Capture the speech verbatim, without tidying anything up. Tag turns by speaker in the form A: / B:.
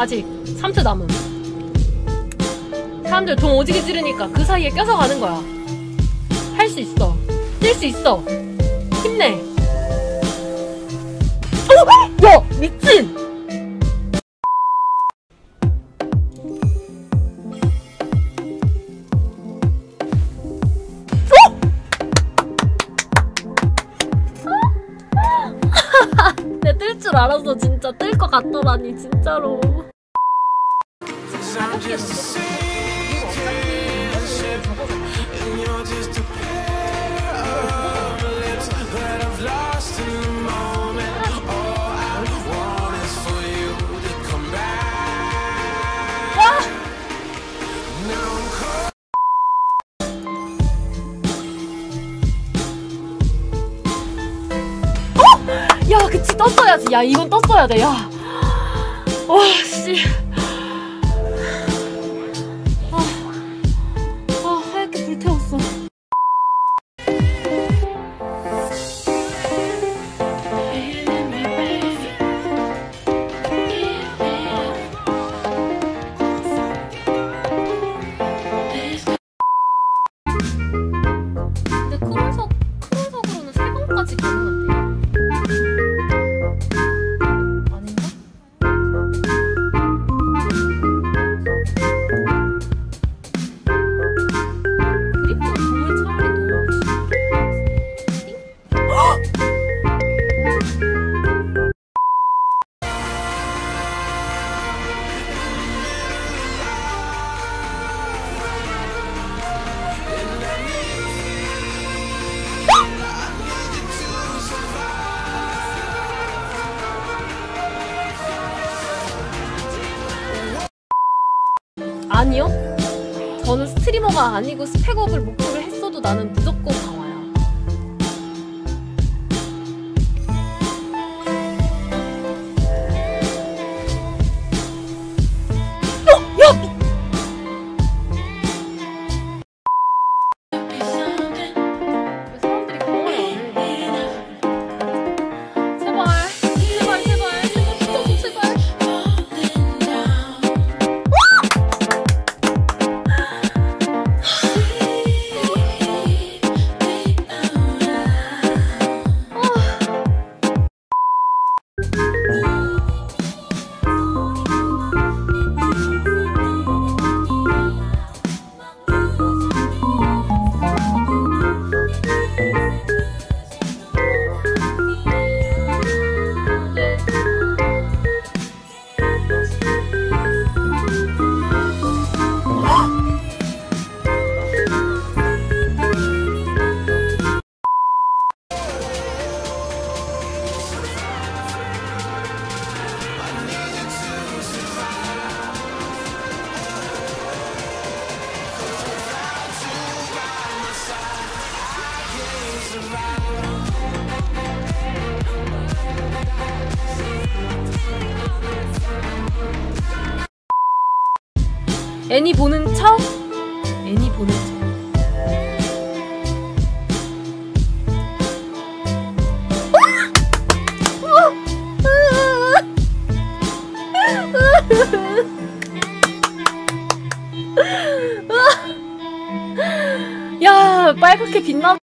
A: 아직 삼 트 남음. 사람들 돈 오지게 지르니까 그 사이에 껴서 가는 거야. 할 수 있어. 뛸 수 있어. 힘내. 어? 야! 미친! 내가 뜰 줄 알았어. 진짜 뜰 것 같더라니 진짜로. 야, 그치, 떴어야지. 야, 이건 떴어야 돼. 야, 와, 씨. 아, 아, 하얗게 불태웠어. 근데 크론석, 크론석으로는 세 번까지 가능한데. 아니요. 저는 스트리머가 아니고 스펙업을 목표로 했어도 나는 무조건 강화야. 어! 야! 미... 왜 사람들이 강화를 안 해? 제발, 제발, 제발, 제발, 붙어줘, 제발. 애니 보는 척? 애니 보는 척. 야, 빨갛게 빛나.